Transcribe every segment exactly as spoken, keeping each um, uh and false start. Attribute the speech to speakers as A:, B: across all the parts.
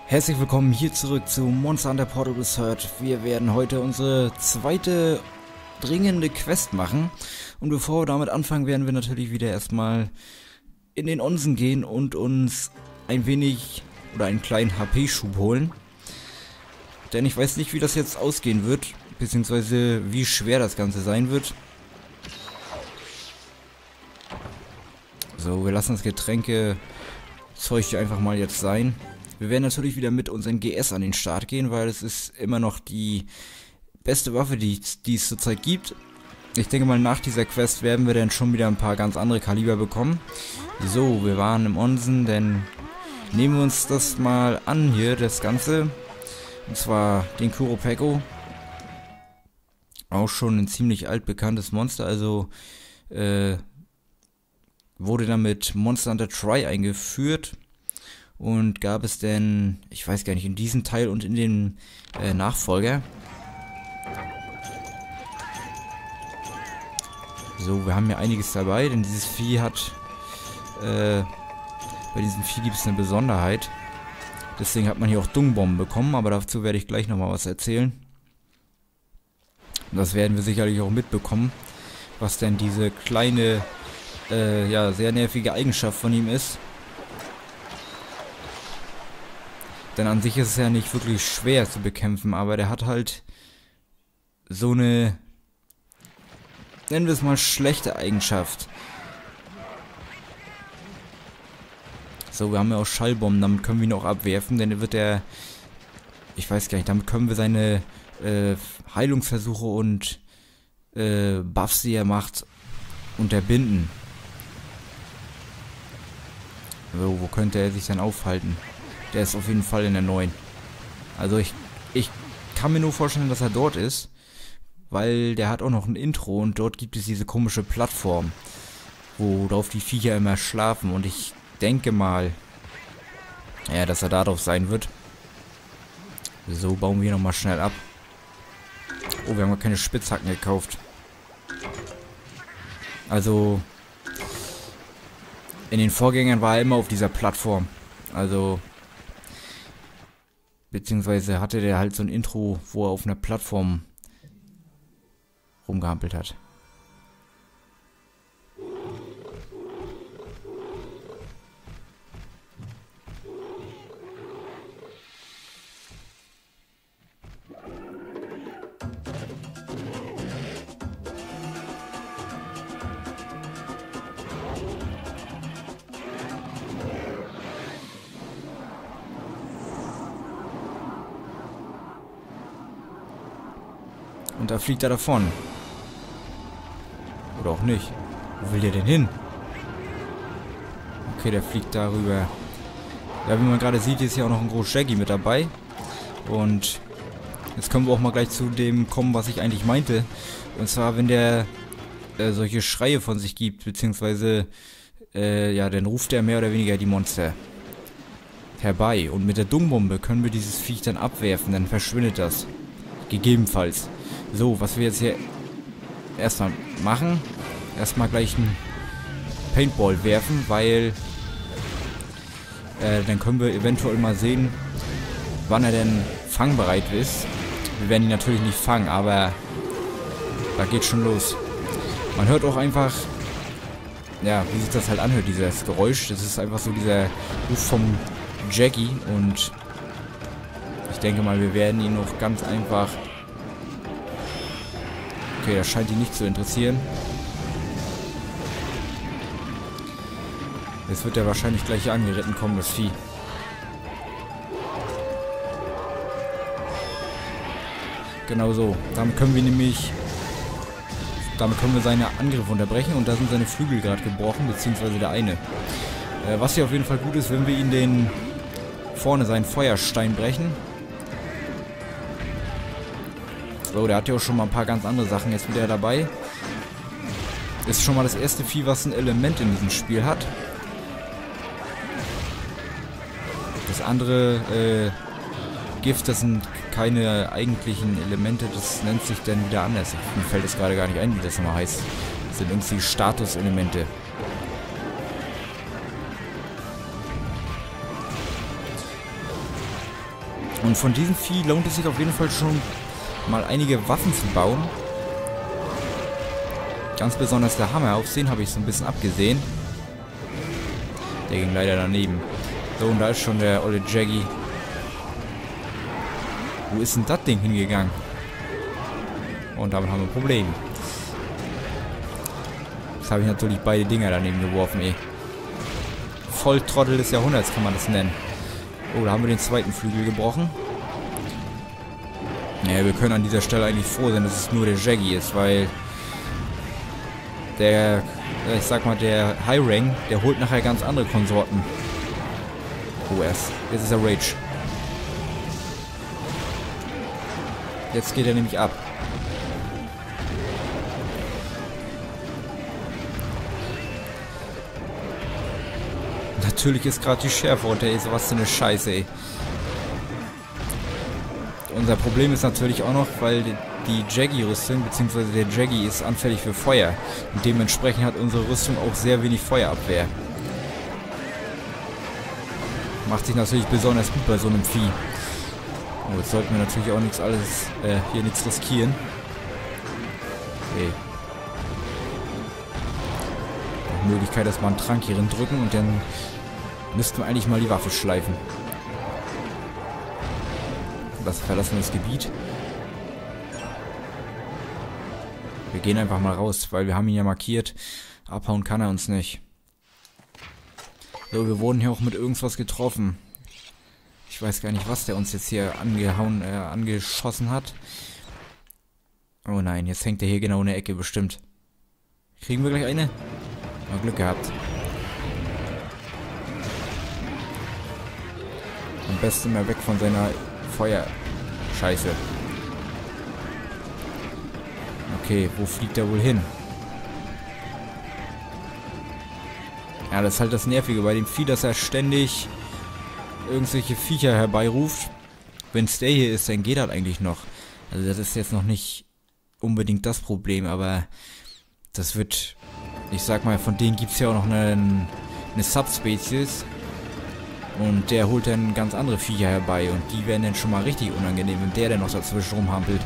A: Herzlich willkommen hier zurück zu Monster Hunter Portable Search. Wir werden heute unsere zweite dringende Quest machen. Und bevor wir damit anfangen, werden wir natürlich wieder erstmal in den Onsen gehen und uns ein wenig oder einen kleinen H P-Schub holen. Denn ich weiß nicht, wie das jetzt ausgehen wird, beziehungsweise wie schwer das Ganze sein wird. So, wir lassen das Getränkezeug hier einfach mal jetzt sein. Wir werden natürlich wieder mit unseren G S an den Start gehen, weil es ist immer noch die beste Waffe, die, die es zurzeit gibt. Ich denke mal, nach dieser Quest werden wir dann schon wieder ein paar ganz andere Kaliber bekommen. So, wir waren im Onsen, dann nehmen wir uns das mal an hier, das Ganze. Und zwar den Qurupeco. Auch schon ein ziemlich altbekanntes Monster, also äh, wurde damit Monster Hunter Tri eingeführt. Und gab es denn, ich weiß gar nicht, in diesem Teil und in den äh, Nachfolger. So, wir haben ja einiges dabei, denn dieses Vieh hat, äh, bei diesem Vieh gibt es eine Besonderheit. Deswegen hat man hier auch Dungbomben bekommen, aber dazu werde ich gleich nochmal was erzählen. Und das werden wir sicherlich auch mitbekommen, was denn diese kleine, äh, ja, sehr nervige Eigenschaft von ihm ist. Denn an sich ist es ja nicht wirklich schwer zu bekämpfen, aber der hat halt so eine, nennen wir es mal, schlechte Eigenschaft. So, wir haben ja auch Schallbomben, damit können wir ihn auch abwerfen, denn wird der, ich weiß gar nicht, damit können wir seine äh, Heilungsversuche und äh, Buffs, die er macht, unterbinden. So, wo könnte er sich dann aufhalten? Der ist auf jeden Fall in der neuen. Also ich, ich kann mir nur vorstellen, dass er dort ist, weil der hat auch noch ein Intro und dort gibt es diese komische Plattform, worauf die Viecher immer schlafen, und ich denke mal, ja, dass er darauf sein wird. So, bauen wir nochmal schnell ab. Oh, wir haben gar keine Spitzhacken gekauft. Also in den Vorgängern war er immer auf dieser Plattform. Also beziehungsweise hatte der halt so ein Intro, wo er auf einer Plattform rumgehampelt hat. Und da fliegt er davon. Oder auch nicht. Wo will der denn hin? Okay, der fliegt darüber. Ja, wie man gerade sieht, ist hier auch noch ein großer Shaggy mit dabei. Und jetzt können wir auch mal gleich zu dem kommen, was ich eigentlich meinte. Und zwar, wenn der äh, solche Schreie von sich gibt, beziehungsweise, äh, ja, dann ruft er mehr oder weniger die Monster herbei. Und mit der Dungbombe können wir dieses Viech dann abwerfen, dann verschwindet das. Gegebenenfalls. So, was wir jetzt hier erstmal machen, erstmal gleich einen Paintball werfen, weil äh, dann können wir eventuell mal sehen, wann er denn fangbereit ist. Wir werden ihn natürlich nicht fangen, aber da geht schon los. Man hört auch einfach, ja, wie sich das halt anhört, dieses Geräusch. Das ist einfach so dieser Ruf vom Jackie, und ich denke mal, wir werden ihn noch ganz einfach... Okay, das scheint ihn nicht zu interessieren. Jetzt wird er wahrscheinlich gleich hier angeritten kommen, das Vieh. Genau so. Damit können wir nämlich... Damit können wir seine Angriffe unterbrechen, und da sind seine Flügel gerade gebrochen, beziehungsweise der eine. Äh, was hier auf jeden Fall gut ist, wenn wir ihn den... vorne seinen Feuerstein brechen. So, der hat ja auch schon mal ein paar ganz andere Sachen jetzt wieder dabei. Ist schon mal das erste Vieh, was ein Element in diesem Spiel hat. Das andere äh, Gift, das sind keine eigentlichen Elemente, das nennt sich dann wieder anders. Mir fällt es gerade gar nicht ein, wie das nochmal heißt. Das sind irgendwie Statuselemente. Und von diesem Vieh lohnt es sich auf jeden Fall schon mal einige Waffen zu bauen. Ganz besonders der Hammer. Auf den habe ich so ein bisschen abgesehen. Der ging leider daneben. So, und da ist schon der olle Jaggy. Wo ist denn das Ding hingegangen? Und damit haben wir ein Problem. Jetzt habe ich natürlich beide Dinger daneben geworfen, ey. Volltrottel des Jahrhunderts kann man das nennen. Oh, da haben wir den zweiten Flügel gebrochen. Naja, wir können an dieser Stelle eigentlich froh sein, dass es nur der Jaggy ist, weil der, ich sag mal, der High Rank, der holt nachher ganz andere Konsorten. Oh, erst. Jetzt ist er Rage. Jetzt geht er nämlich ab. Natürlich ist gerade die Schärfe runter, ey, sowas für eine Scheiße, ey. Unser Problem ist natürlich auch noch, weil die Jaggy-Rüstung, beziehungsweise der Jaggy ist anfällig für Feuer. Und dementsprechend hat unsere Rüstung auch sehr wenig Feuerabwehr. Macht sich natürlich besonders gut bei so einem Vieh. Oh, jetzt sollten wir natürlich auch nichts alles, äh, hier nichts riskieren. Okay. Die Möglichkeit, dass wir einen Trank hierin drücken und dann müssten wir eigentlich mal die Waffe schleifen. Das verlassen das Gebiet. Wir gehen einfach mal raus, weil wir haben ihn ja markiert. Abhauen kann er uns nicht. So, wir wurden hier auch mit irgendwas getroffen. Ich weiß gar nicht, was der uns jetzt hier angehauen, äh, angeschossen hat. Oh nein, jetzt hängt er hier genau in der Ecke bestimmt. Kriegen wir gleich eine? Mal Glück gehabt. Am besten mal weg von seiner Feuerscheiße. Okay, wo fliegt er wohl hin? Ja, das ist halt das Nervige bei dem Vieh, dass er ständig irgendwelche Viecher herbeiruft. Wenn es der hier ist, dann geht das eigentlich noch. Also das ist jetzt noch nicht unbedingt das Problem, aber das wird, ich sag mal, von denen gibt es ja auch noch eine, eine Subspezies. Und der holt dann ganz andere Viecher herbei und die werden dann schon mal richtig unangenehm, wenn der dann noch dazwischen rumhampelt.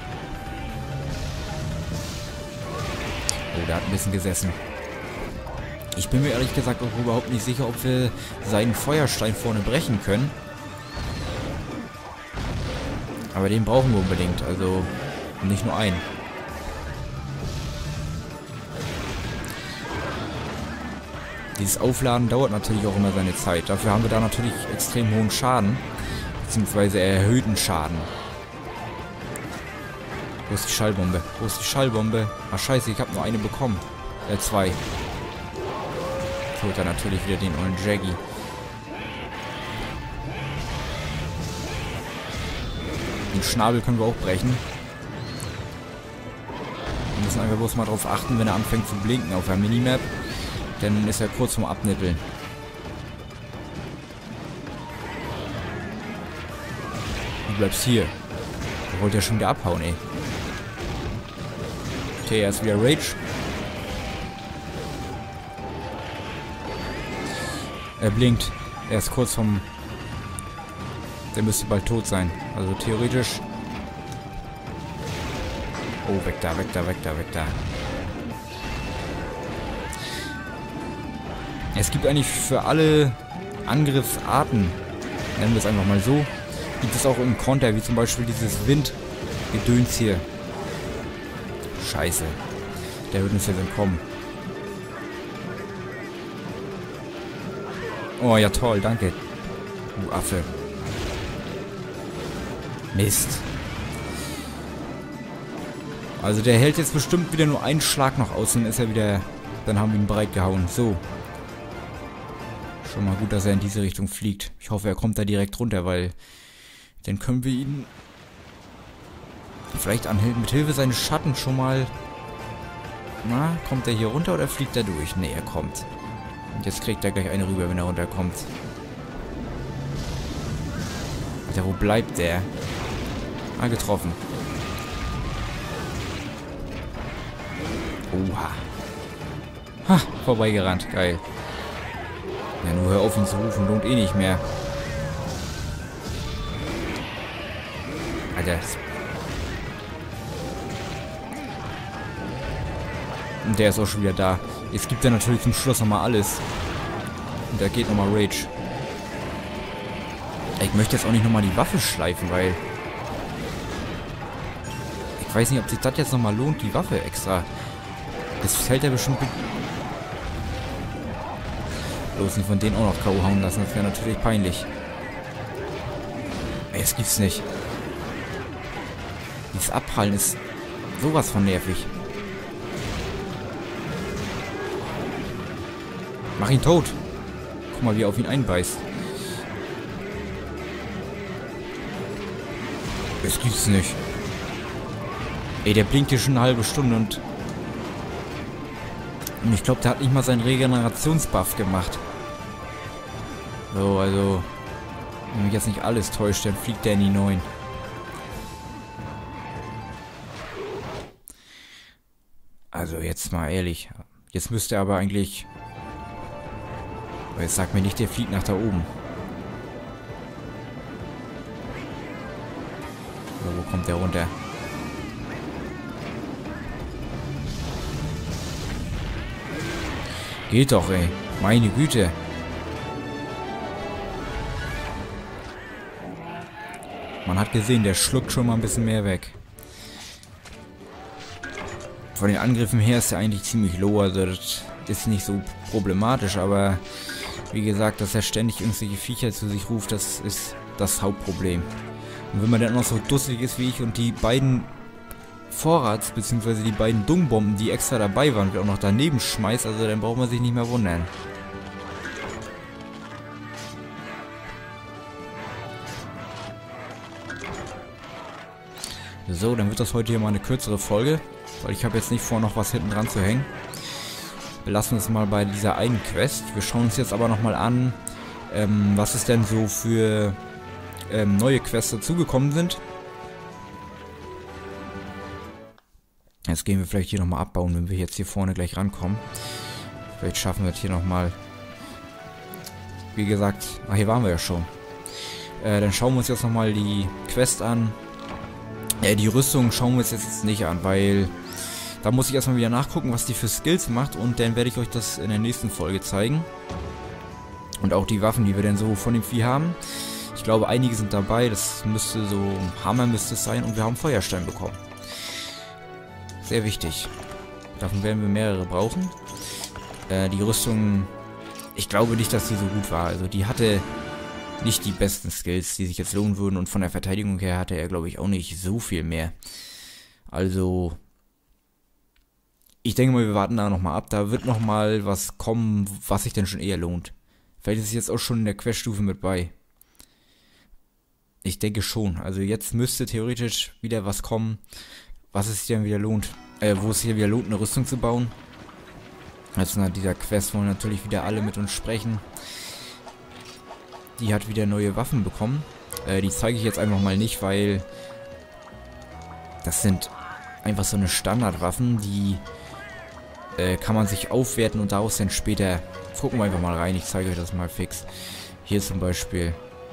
A: Oh, der hat ein bisschen gesessen. Ich bin mir ehrlich gesagt auch überhaupt nicht sicher, ob wir seinen Feuerstein vorne brechen können. Aber den brauchen wir unbedingt, also nicht nur einen. Dieses Aufladen dauert natürlich auch immer seine Zeit. Dafür haben wir da natürlich extrem hohen Schaden, beziehungsweise erhöhten Schaden. Wo ist die Schallbombe? Wo ist die Schallbombe? Ach scheiße, ich habe nur eine bekommen. Äh, zwei. Holt er natürlich wieder den ollen Jaggy. Den Schnabel können wir auch brechen. Wir müssen einfach bloß mal drauf achten, wenn er anfängt zu blinken auf der Minimap. Dann ist er kurz vorm Abnippeln. Du bleibst hier. Der wollte ja schon wieder abhauen, ey. Okay, er ist wieder Rage. Er blinkt. Er ist kurz vom... Der müsste bald tot sein. Also theoretisch... Oh, weg da, weg da, weg da, weg da. Es gibt eigentlich für alle Angriffsarten, nennen wir es einfach mal so, gibt es auch im Konter, wie zum Beispiel dieses Windgedöns hier. Scheiße. Der wird uns jetzt entkommen. Oh ja, toll, danke. Du Affe. Mist. Also der hält jetzt bestimmt wieder nur einen Schlag noch aus, dann ist er wieder... Dann haben wir ihn breit gehauen. So. Schon mal gut, dass er in diese Richtung fliegt. Ich hoffe, er kommt da direkt runter, weil... Dann können wir ihn... Vielleicht an, mit Hilfe seines Schatten schon mal... Na, kommt er hier runter oder fliegt er durch? Ne, er kommt. Und jetzt kriegt er gleich eine rüber, wenn er runterkommt. Alter, wo bleibt der? Ah, getroffen. Oha. Ha, vorbeigerannt. Geil. Ja, nur hör auf, ihn zu rufen. Lohnt eh nicht mehr. Alter. Und der ist auch schon wieder da. Jetzt gibt er natürlich zum Schluss nochmal alles. Und da geht nochmal Rage. Ich möchte jetzt auch nicht nochmal die Waffe schleifen, weil... Ich weiß nicht, ob sich das jetzt nochmal lohnt, die Waffe extra. Das fällt ja bestimmt... Bloß nicht von denen auch noch K O hauen lassen, das wäre natürlich peinlich. Ey, das gibt's nicht. Dieses Abprallen ist sowas von nervig. Mach ihn tot. Guck mal, wie er auf ihn einbeißt. Das gibt's nicht. Ey, der blinkt hier schon eine halbe Stunde und... Und ich glaube, der hat nicht mal seinen Regenerationsbuff gemacht. So, also... Wenn mich jetzt nicht alles täuscht, dann fliegt der in die neun. Also jetzt mal ehrlich. Jetzt müsste er aber eigentlich... Aber jetzt sag mir nicht, der fliegt nach da oben. So, wo kommt der runter? Geht doch, ey. Meine Güte. Man hat gesehen, der schluckt schon mal ein bisschen mehr weg. Von den Angriffen her ist er eigentlich ziemlich low, also das ist nicht so problematisch, aber wie gesagt, dass er ständig irgendwelche Viecher zu sich ruft, das ist das Hauptproblem. Und wenn man dann noch so dusselig ist wie ich und die beiden Vorrats- bzw. die beiden Dungbomben, die extra dabei waren, auch noch daneben schmeißt, also dann braucht man sich nicht mehr wundern. So, dann wird das heute hier mal eine kürzere Folge, weil ich habe jetzt nicht vor, noch was hinten dran zu hängen. Wir lassen es mal bei dieser einen Quest. Wir schauen uns jetzt aber nochmal an, ähm, was es denn so für ähm, neue Quests dazugekommen sind. Jetzt gehen wir vielleicht hier nochmal abbauen, wenn wir jetzt hier vorne gleich rankommen. Vielleicht schaffen wir es hier nochmal. Wie gesagt, ach, hier waren wir ja schon. Äh, dann schauen wir uns jetzt nochmal die Quest an. Ja, die Rüstung schauen wir uns jetzt nicht an, weil da muss ich erstmal wieder nachgucken, was die für Skills macht und dann werde ich euch das in der nächsten Folge zeigen. Und auch die Waffen, die wir denn so von dem Vieh haben. Ich glaube, einige sind dabei, das müsste so ein Hammer müsste es sein und wir haben Feuerstein bekommen. Sehr wichtig. Davon werden wir mehrere brauchen. Äh, die Rüstung, ich glaube nicht, dass die so gut war. Also die hatte nicht die besten Skills, die sich jetzt lohnen würden. Und von der Verteidigung her hatte er, glaube ich, auch nicht so viel mehr. Also, ich denke mal, wir warten da nochmal ab. Da wird nochmal was kommen, was sich denn schon eher lohnt. Vielleicht ist es jetzt auch schon in der Queststufe mit bei. Ich denke schon. Also jetzt müsste theoretisch wieder was kommen, was es sich dann wieder lohnt. Äh, wo es sich wieder lohnt, eine Rüstung zu bauen. Also nach dieser Quest wollen natürlich wieder alle mit uns sprechen. Die hat wieder neue Waffen bekommen. Äh, die zeige ich jetzt einfach mal nicht, weil das sind einfach so eine Standardwaffen, die äh, kann man sich aufwerten und daraus dann später... Gucken wir einfach mal rein, ich zeige euch das mal fix. Hier zum Beispiel.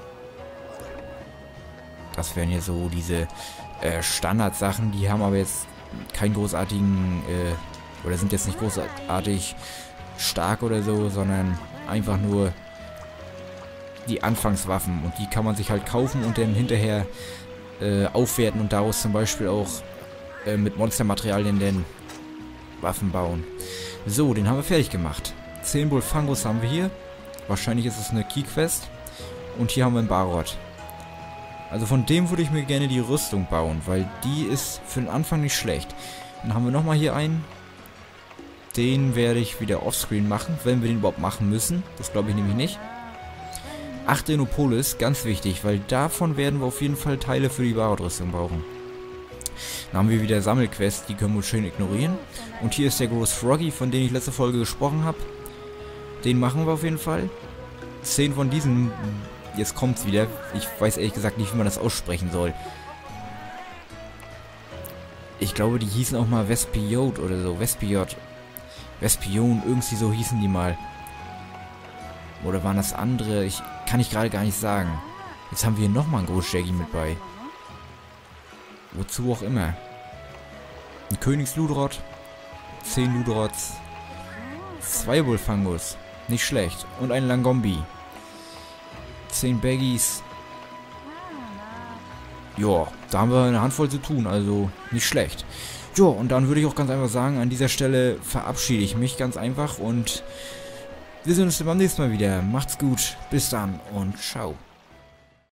A: Das wären hier so diese äh, Standardsachen, die haben aber jetzt keinen großartigen... Äh, oder sind jetzt nicht großartig stark oder so, sondern einfach nur die Anfangswaffen und die kann man sich halt kaufen und dann hinterher äh, aufwerten und daraus zum Beispiel auch äh, mit Monstermaterialien den Waffen bauen. So, den haben wir fertig gemacht. zehn Bullfangus haben wir hier. Wahrscheinlich ist es eine Key-Quest. Und hier haben wir einen Barot. Also von dem würde ich mir gerne die Rüstung bauen, weil die ist für den Anfang nicht schlecht. Dann haben wir nochmal hier einen. Den werde ich wieder offscreen machen, wenn wir den überhaupt machen müssen. Das glaube ich nämlich nicht. acht Enopolis, ganz wichtig, weil davon werden wir auf jeden Fall Teile für die Barot-Rüstung brauchen. Dann haben wir wieder Sammelquests, die können wir schön ignorieren. Und hier ist der Groß Froggy, von dem ich letzte Folge gesprochen habe. Den machen wir auf jeden Fall. zehn von diesen, jetzt kommt's wieder. Ich weiß ehrlich gesagt nicht, wie man das aussprechen soll. Ich glaube, die hießen auch mal Vespiot oder so. Vespiot. Vespion, irgendwie so hießen die mal. Oder waren das andere? Ich kann ich gerade gar nicht sagen. Jetzt haben wir hier nochmal einen Groß-Shaggy mit bei. Wozu auch immer. Ein Königsludrot. zehn Ludrots. zwei Wulfangus. Nicht schlecht. Und ein Langombi. zehn Baggies. Ja, da haben wir eine Handvoll zu tun, also nicht schlecht. Ja, und dann würde ich auch ganz einfach sagen, an dieser Stelle verabschiede ich mich ganz einfach und wir sehen uns beim nächsten Mal wieder. Macht's gut, bis dann und ciao.